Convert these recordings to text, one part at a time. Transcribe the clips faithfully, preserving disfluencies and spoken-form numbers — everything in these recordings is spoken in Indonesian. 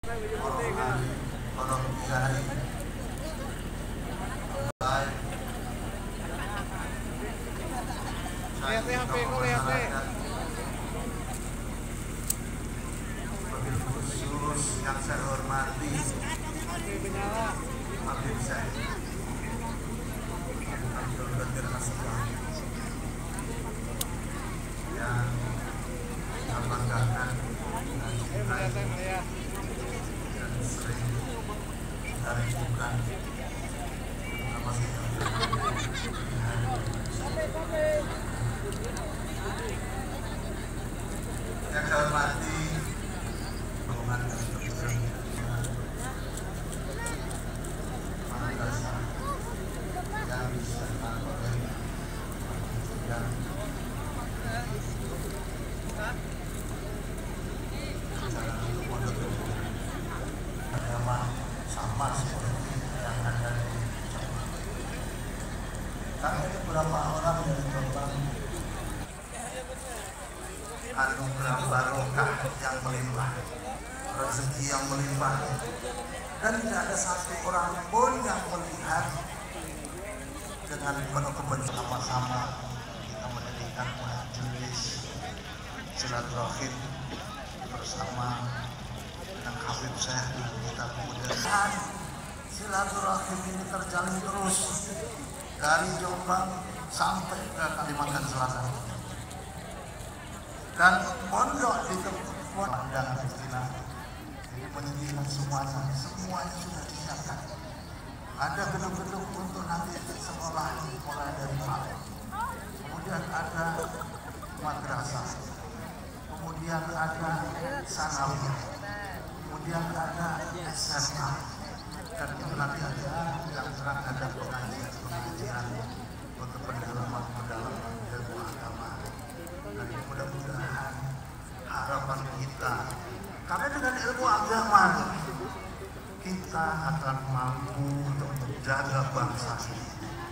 Lihat nih H P ku, lihat nih. Khusus yang saya hormati Habib Syekh Abdul Qadir As-Subhan yang saya banggakan dan sering kita rindukan sama yang saya hormati hubungan keseluruhan madrasah yang disertai oleh yang secara pondok agama sama seperti yang ada di Jombang. Kami beberapa orang dari Jombang anugerah barokah yang melimpah, rezeki yang melimpah, dan tidak ada satu orang pun yang melihat dengan penuh kebencian. Sama-sama kita mendirikan majelis silaturahim bersama dengan Habib Syekh yang kita kemudian silaturahim ini terjalin terus dari Jombang sampai ke Kalimantan Selatan. Dan pondok di tempat pandangan Cina ini menyediakan semuanya, semuanya sudah disiapkan. Ada gedung-gedung untuk nanti sekolah mulai dari malam, kemudian ada madrasah, kemudian ada sanawiyah, kemudian ada S M A, dan itu nanti ada yang terang ada pengajian-pengajian untuk pendalaman-pendalaman ilmu agama. Dan mudah-mudahan harapan kita, karena dengan ilmu agama kita akan mampu untuk menjaga bangsa ini.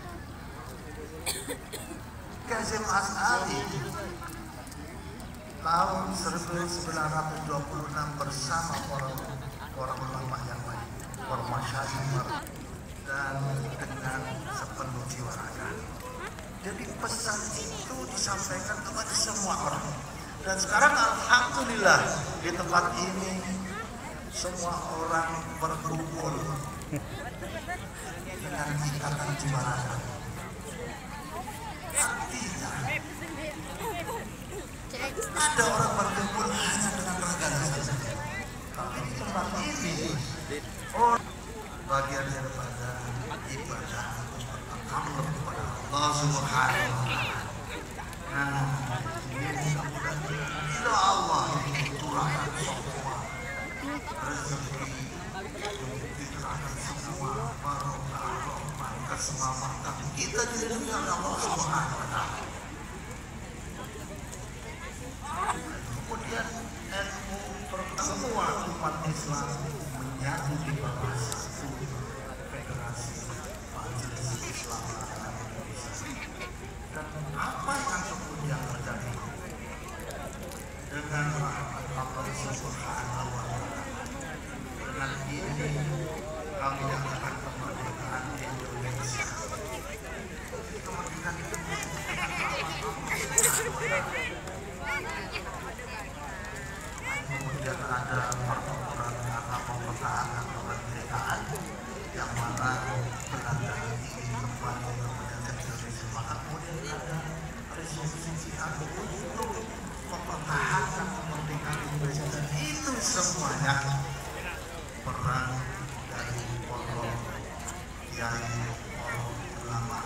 Kazim As'ari tahun seribu sembilan ratus dua puluh enam bersama para para ulama yang lain, para masyayikh, dan dengan sepenuh jiwa raga. Jadi pesan itu disampaikan kepada semua orang. Dan sekarang alhamdulillah di tempat ini semua orang berkumpul dengan ikatan jiwa raga. Artinya ada orang berkumpul hanya dengan raganya saja. Tapi di tempat ini oh, bagian daripada ibadah bertakarrub kepada Allah Subhanahu wa taala. Nah, ini mudah-mudahan bila Allah curahkan semua rezeki, curahkan semua barokah, rahmat, keselamatan kita dilindungi oleh Allah Subhanahu wa taala. Kemudian ilmu semua umat Islam menyatu di bawah satu federasi Majelis Islam Indonesia. Dan apa yang kemudian terjadi dengan rahmat Allah Subhanahu wa taala, dengan ini kami nyatakan kemerdekaan Indonesia. Kemerdekaan itu dengan rahmat Allah. Kemudian ada pertempuran karena mempertahankan kemerdekaan yang mana Belanda ingin kembali ke menjajah Indonesia. Maka kemudian ada resolusi untuk mempertahankan kemerdekaan Indonesia, dan itu semuanya peran dari para kiai, para ulama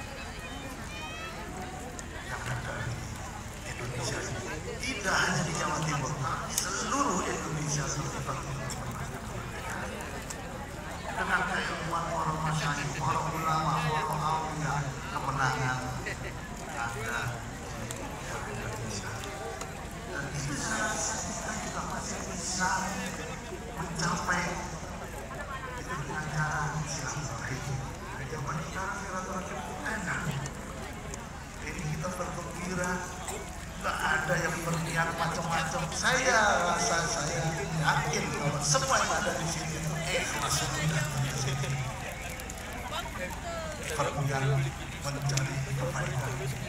yang ada di Indonesia ini. Tidak hanya di Jawa Timur, tapi seluruh Indonesia sebagai bagian kemerdekaan. Dengan keilmuan para masyayikh, para ulama, para aulia, kemenangan ada di Indonesia. Dan itu saya rasa kita juga masih bisa mencapai itu dengan cara silaturahim. Zaman sekarang silaturahim itu enak. Ini kita bergembira. Tidak ada yang berniat macam-macam. Saya rasa saya yakin kalau teman-teman semua yang ada di sini itu ikhlas berniat mencari kebaikan.